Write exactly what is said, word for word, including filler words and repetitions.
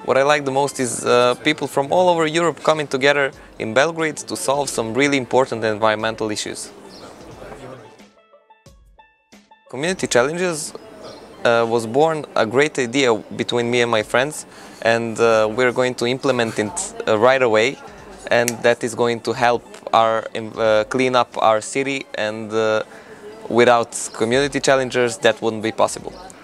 What I like the most is uh, people from all over Europe coming together in Belgrade to solve some really important environmental issues. Community Challenges uh, was born a great idea between me and my friends, and uh, we're going to implement it uh, right away, and that is going to help our uh, clean up our city, and uh, without community challengers that wouldn't be possible.